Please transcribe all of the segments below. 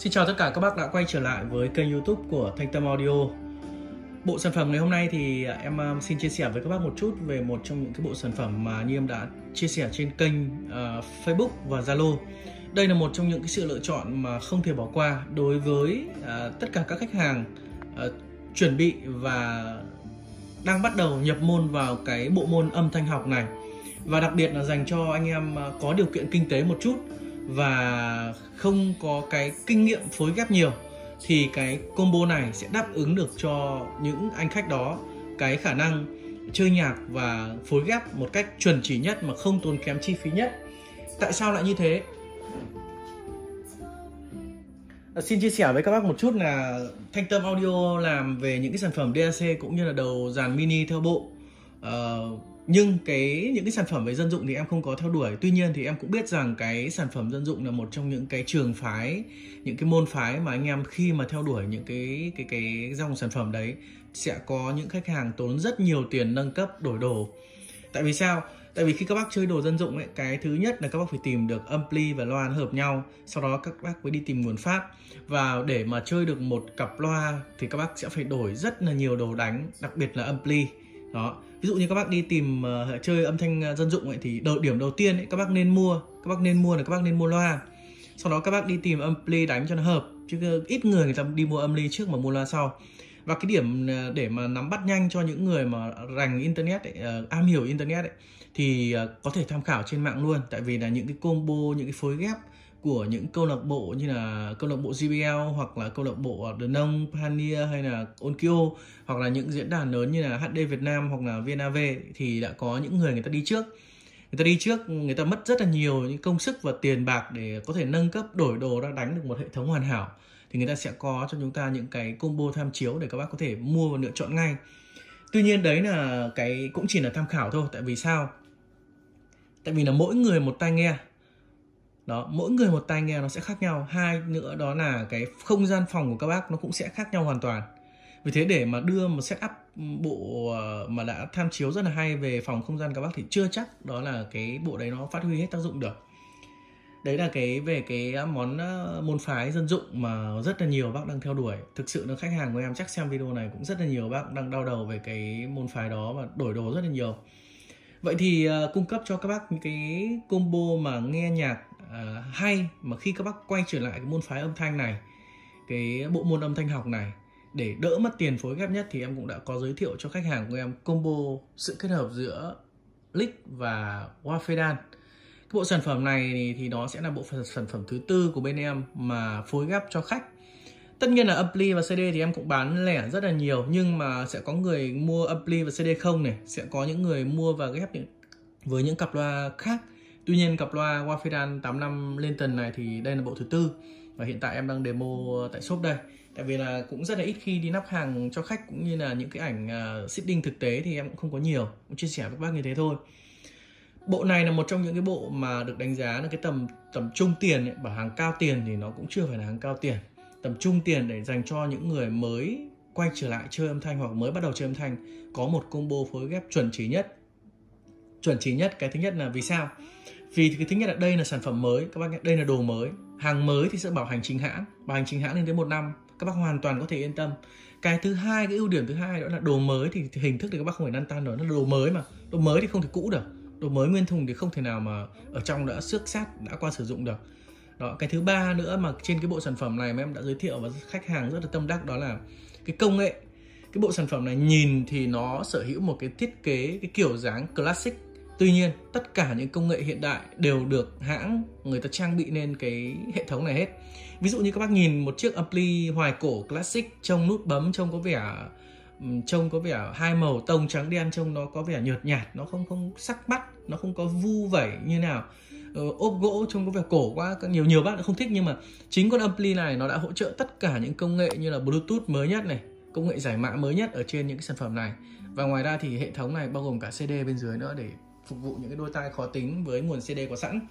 Xin chào tất cả các bác đã quay trở lại với kênh YouTube của Thanh Tâm Audio. Bộ sản phẩm ngày hôm nay thì em xin chia sẻ với các bác một chút về một trong những cái bộ sản phẩm mà như em đã chia sẻ trên kênh Facebook và Zalo. Đây là một trong những cái sự lựa chọn mà không thể bỏ qua đối với tất cả các khách hàng chuẩn bị và đang bắt đầu nhập môn vào cái bộ môn âm thanh học này. Và đặc biệt là dành cho anh em có điều kiện kinh tế một chút và không có cái kinh nghiệm phối ghép nhiều, thì cái combo này sẽ đáp ứng được cho những anh khách đó cái khả năng chơi nhạc và phối ghép một cách chuẩn chỉ nhất mà không tốn kém chi phí nhất. Tại sao lại như thế? Xin chia sẻ với các bác một chút là Thanh Tâm Audio làm về những cái sản phẩm DAC cũng như là đầu dàn mini theo bộ. Nhưng những cái sản phẩm về dân dụng thì em không có theo đuổi. Tuy nhiên thì em cũng biết rằng cái sản phẩm dân dụng là một trong những cái trường phái, những cái môn phái mà anh em khi mà theo đuổi những cái dòng sản phẩm đấy sẽ có những khách hàng tốn rất nhiều tiền nâng cấp đổi đồ. Tại vì sao? Tại vì khi các bác chơi đồ dân dụng ấy, cái thứ nhất là các bác phải tìm được ampli và loa hợp nhau, sau đó các bác mới đi tìm nguồn phát. Và để mà chơi được một cặp loa thì các bác sẽ phải đổi rất là nhiều đồ đánh, đặc biệt là ampli. Đó. Ví dụ như các bác đi tìm chơi âm thanh dân dụng ấy, thì điểm đầu tiên ấy, các bác nên mua loa. Sau đó các bác đi tìm ampli đánh cho nó hợp, chứ ít người ta đi mua ampli trước mà mua loa sau. Và cái điểm để mà nắm bắt nhanh cho những người mà rành internet ấy, am hiểu internet ấy, thì có thể tham khảo trên mạng luôn. Tại vì là những cái combo, những cái phối ghép của những câu lạc bộ như là câu lạc bộ JBL hoặc là câu lạc bộ The Nông, Pioneer hay là Onkyo, hoặc là những diễn đàn lớn như là HD Việt Nam hoặc là VNAV, thì đã có những người ta đi trước. Người ta mất rất là nhiều những công sức và tiền bạc để có thể nâng cấp đổi đồ ra đánh được một hệ thống hoàn hảo. Thì người ta sẽ có cho chúng ta những cái combo tham chiếu để các bác có thể mua và lựa chọn ngay. Tuy nhiên đấy là cái cũng chỉ là tham khảo thôi. Tại vì sao? Tại vì là mỗi người một tai nghe. Đó, mỗi người một tai nghe nó sẽ khác nhau. Hai nữa đó là cái không gian phòng của các bác nó cũng sẽ khác nhau hoàn toàn. Vì thế để mà đưa một setup bộ mà đã tham chiếu rất là hay về phòng không gian các bác thì chưa chắc đó là cái bộ đấy nó phát huy hết tác dụng được. Đấy là về cái môn phái dân dụng mà rất là nhiều bác đang theo đuổi. Thực sự là khách hàng của em chắc xem video này cũng rất là nhiều bác đang đau đầu về cái môn phái đó và đổi đồ rất là nhiều. Vậy thì cung cấp cho các bác những cái combo mà nghe nhạc hay mà khi các bác quay trở lại cái môn phái âm thanh này, cái bộ môn âm thanh học này, để đỡ mất tiền phối ghép nhất, thì em cũng đã có giới thiệu cho khách hàng của em combo sự kết hợp giữa lick và Wafedan. Cái bộ sản phẩm này thì nó sẽ là bộ sản phẩm thứ tư của bên em mà phối ghép cho khách. Tất nhiên là ampli và CD thì em cũng bán lẻ rất là nhiều, nhưng mà sẽ có người mua ampli và CD không này, sẽ có những người mua và ghép với những cặp loa khác. Tuy nhiên cặp loa Wafedan 85 Linton này thì đây là bộ thứ tư và hiện tại em đang demo tại shop đây. Tại vì là cũng rất là ít khi đi nắp hàng cho khách, cũng như là những cái ảnh seeding thực tế thì em cũng không có nhiều, cũng chia sẻ với các bác như thế thôi. Bộ này là một trong những cái bộ mà được đánh giá là cái tầm trung tiền ấy. Bảo hàng cao tiền thì nó cũng chưa phải là hàng cao tiền. Tầm trung tiền để dành cho những người mới quay trở lại chơi âm thanh hoặc mới bắt đầu chơi âm thanh, có một combo phối ghép chuẩn chỉ nhất. Cái thứ nhất là vì sao? Vì cái thứ nhất là đây là sản phẩm mới, các bác, đây là đồ mới. Hàng mới thì sẽ bảo hành chính hãng lên tới 1 năm, các bác hoàn toàn có thể yên tâm. Cái thứ hai, cái ưu điểm thứ hai đó là đồ mới thì hình thức thì các bác không phải lăn tăn rồi, nó là đồ mới mà. Đồ mới thì không thể cũ được. Đồ mới nguyên thùng thì không thể nào mà ở trong đã xước sát, đã qua sử dụng được. Đó, cái thứ ba nữa mà trên cái bộ sản phẩm này mà em đã giới thiệu và khách hàng rất là tâm đắc, đó là cái công nghệ. Cái bộ sản phẩm này nhìn thì nó sở hữu một cái thiết kế, cái kiểu dáng classic. Tuy nhiên tất cả những công nghệ hiện đại đều được hãng người ta trang bị lên cái hệ thống này hết. Ví dụ như các bác nhìn một chiếc ampli hoài cổ classic, trông nút bấm trông có vẻ hai màu tông trắng đen, trông nó có vẻ nhợt nhạt, nó không sắc mắt, nó không có vu vẩy như nào. Ốp gỗ trông có vẻ cổ quá, nhiều bác đã không thích. Nhưng mà chính con ampli này nó đã hỗ trợ tất cả những công nghệ như là Bluetooth mới nhất này, công nghệ giải mã mới nhất ở trên những cái sản phẩm này. Và ngoài ra thì hệ thống này bao gồm cả CD bên dưới nữa để phục vụ những cái đôi tai khó tính với nguồn CD có sẵn.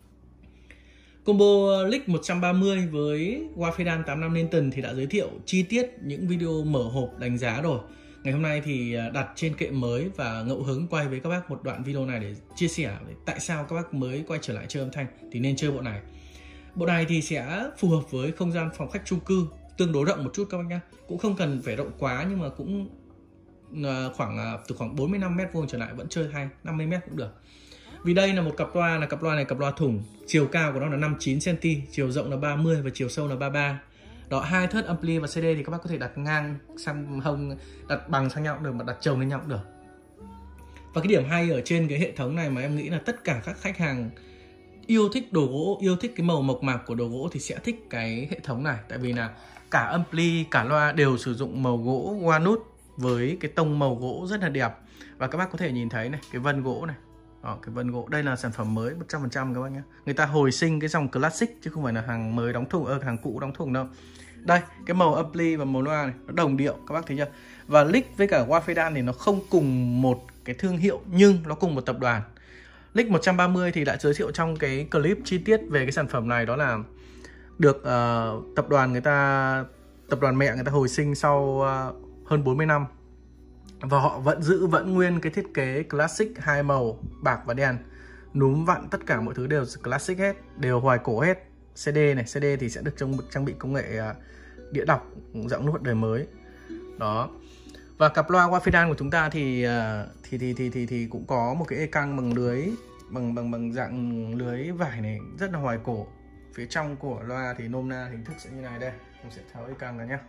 Combo Lick 130 với Wafedan 85 Linton thì đã giới thiệu chi tiết những video mở hộp đánh giá rồi. Ngày hôm nay thì đặt trên kệ mới và ngẫu hứng quay với các bác một đoạn video này để chia sẻ tại sao các bác mới quay trở lại chơi âm thanh thì nên chơi bộ này. Bộ này thì sẽ phù hợp với không gian phòng khách chung cư tương đối rộng một chút các bác nhá. Cũng không cần phải rộng quá nhưng mà cũng từ khoảng 45 mét vuông trở lại vẫn chơi hay, 50 mét cũng được. Vì đây là một cặp loa, cặp loa thùng, chiều cao của nó là 59 cm, chiều rộng là 30 và chiều sâu là 33. Đó, 2 thớt ampli và CD thì các bác có thể đặt ngang sang hông, đặt bằng sang nhau cũng được, mà đặt chồng lên nhau cũng được. Và cái điểm hay ở trên cái hệ thống này mà em nghĩ là tất cả các khách hàng yêu thích đồ gỗ, yêu thích cái màu mộc mạc của đồ gỗ thì sẽ thích cái hệ thống này. Tại vì là cả ampli, cả loa đều sử dụng màu gỗ walnut với cái tông màu gỗ rất là đẹp. Và các bác có thể nhìn thấy này, cái vân gỗ này. Đó, cái vân gỗ, đây là sản phẩm mới 100% các bác nhé. Người ta hồi sinh cái dòng classic chứ không phải là hàng mới đóng thùng, hàng cũ đóng thùng đâu. Đây, cái màu ampli và màu loa này nó đồng điệu, các bác thấy chưa? Và Lick với cả Wafedan thì nó không cùng một cái thương hiệu nhưng nó cùng một tập đoàn. Lick 130 thì đã giới thiệu trong cái clip chi tiết về cái sản phẩm này, đó là được tập đoàn mẹ người ta hồi sinh sau hơn 40 năm. Và họ vẫn giữ nguyên cái thiết kế classic hai màu bạc và đen, núm vặn tất cả mọi thứ đều classic hết, đều hoài cổ hết. CD này, CD thì sẽ được trang bị công nghệ đĩa đọc dạng nút đời mới. Đó. Và cặp loa Wafedan của chúng ta thì cũng có một cái căng bằng lưới bằng dạng lưới vải này rất là hoài cổ. Phía trong của loa thì nôm na hình thức sẽ như này đây. Mình sẽ tháo căng ra nhé.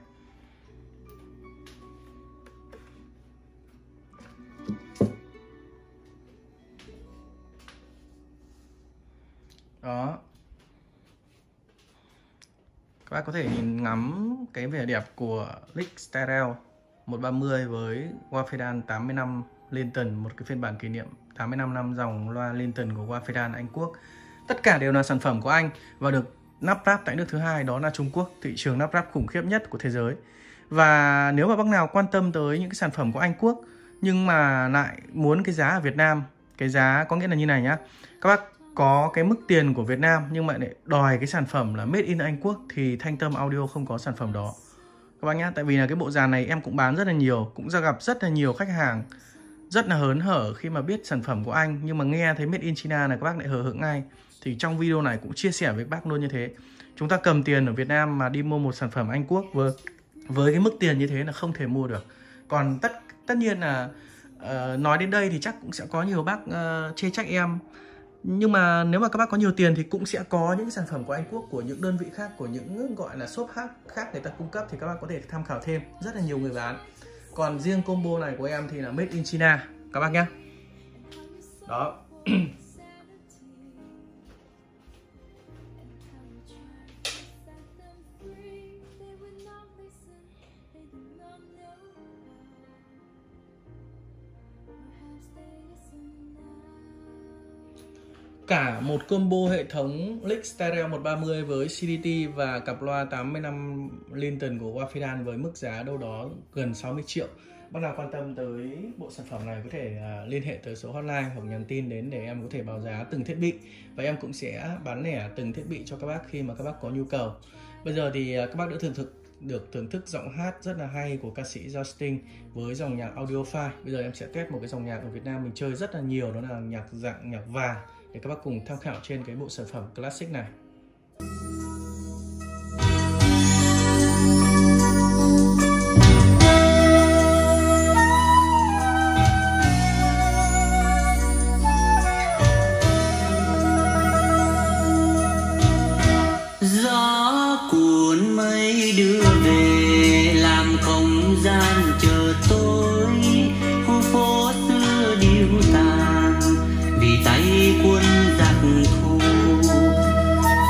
Đó. Các bác có thể nhìn ngắm cái vẻ đẹp của Lick Stereo 130 với Wafedan 85 Linton, một cái phiên bản kỷ niệm 85 năm dòng loa Linton của Wafedan Anh Quốc. Tất cả đều là sản phẩm của Anh và được lắp ráp tại nước thứ hai, đó là Trung Quốc, thị trường lắp ráp khủng khiếp nhất của thế giới. Và nếu mà bác nào quan tâm tới những cái sản phẩm của Anh Quốc nhưng mà lại muốn cái giá ở Việt Nam, cái giá có nghĩa là như này nhá, các bác có cái mức tiền của Việt Nam nhưng mà lại đòi cái sản phẩm là made in Anh Quốc thì Thanh Tâm Audio không có sản phẩm đó các bác nhá. Tại vì là cái bộ dàn này em cũng bán rất là nhiều, cũng ra gặp rất là nhiều khách hàng rất là hớn hở khi mà biết sản phẩm của Anh nhưng mà nghe thấy made in China này các bác lại hờ hững ngay. Thì trong video này cũng chia sẻ với bác luôn như thế. Chúng ta cầm tiền ở Việt Nam mà đi mua một sản phẩm Anh Quốc với cái mức tiền như thế là không thể mua được. Còn tất nhiên là nói đến đây thì chắc cũng sẽ có nhiều bác chê trách em. Nhưng mà nếu mà các bác có nhiều tiền thì cũng sẽ có những sản phẩm của Anh Quốc, của những đơn vị khác, của những gọi là shop khác người ta cung cấp thì các bác có thể tham khảo thêm. Rất là nhiều người bán. Còn riêng combo này của em thì là made in China các bác nhé. Đó. Cả một combo hệ thống Lick Stereo 130 với CDT và cặp loa 85 Linton của Wafedan với mức giá đâu đó gần 60 triệu. Bác nào quan tâm tới bộ sản phẩm này có thể liên hệ tới số hotline hoặc nhắn tin đến để em có thể báo giá từng thiết bị. Và em cũng sẽ bán lẻ từng thiết bị cho các bác khi mà các bác có nhu cầu. Bây giờ thì các bác đã được thưởng thức giọng hát rất là hay của ca sĩ Justin với dòng nhạc audiophile. Bây giờ em sẽ test một cái dòng nhạc ở Việt Nam mình chơi rất là nhiều, đó là dạng nhạc vàng, để các bác cùng tham khảo trên cái bộ sản phẩm classic này. Gió cuốn mây đưa về làm không gian chờ tôi, khu phố xưa điêu tàn vì tay quân giặc thù.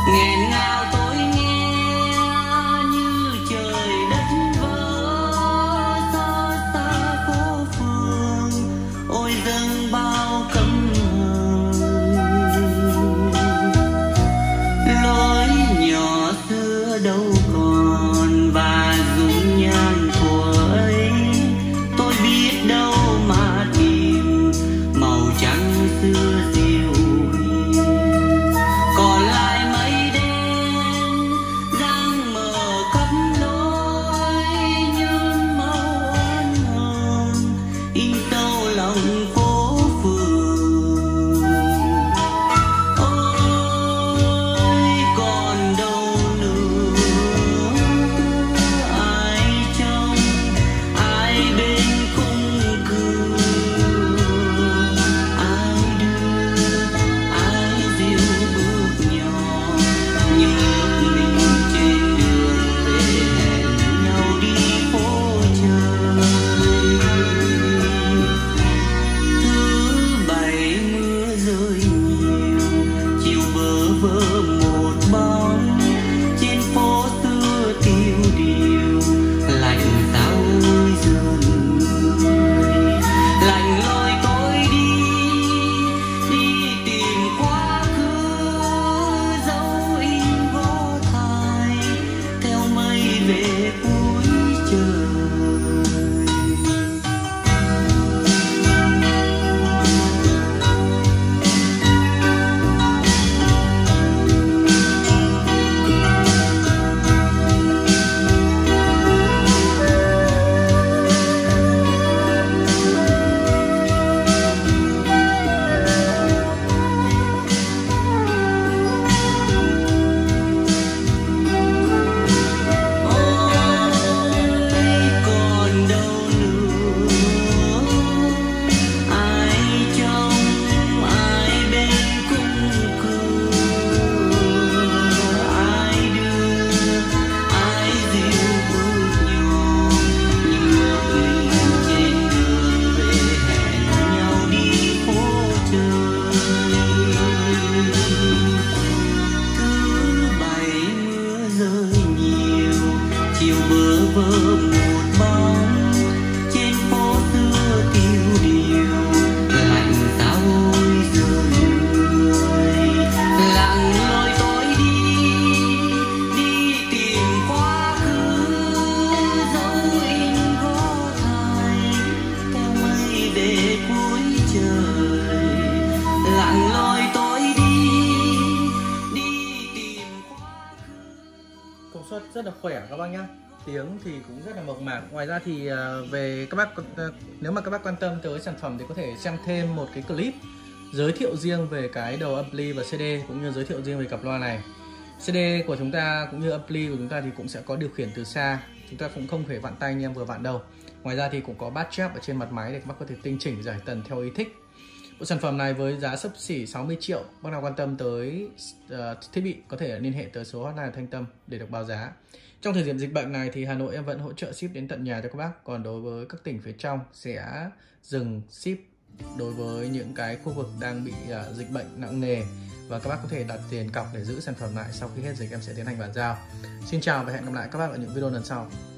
rất là khỏe các bác nhá. Tiếng thì cũng rất là mộc mạc. Ngoài ra thì về các bác nếu mà các bác quan tâm tới sản phẩm thì có thể xem thêm một cái clip giới thiệu riêng về cái đầu ampli và CD, cũng như giới thiệu riêng về cặp loa này. CD của chúng ta cũng như ampli của chúng ta thì cũng sẽ có điều khiển từ xa, chúng ta cũng không phải vặn tay anh em vừa vặn đâu. Ngoài ra thì cũng có bass trap ở trên mặt máy để các bác có thể tinh chỉnh giải tần theo ý thích. Bộ sản phẩm này với giá xấp xỉ 60 triệu, bác nào quan tâm tới thiết bị có thể liên hệ tới số hotline Thanh Tâm để được báo giá. Trong thời điểm dịch bệnh này thì Hà Nội em vẫn hỗ trợ ship đến tận nhà cho các bác. Còn đối với các tỉnh phía trong sẽ dừng ship đối với những cái khu vực đang bị dịch bệnh nặng nề, và các bác có thể đặt tiền cọc để giữ sản phẩm lại. Sau khi hết dịch em sẽ tiến hành bàn giao. Xin chào và hẹn gặp lại các bác ở những video lần sau.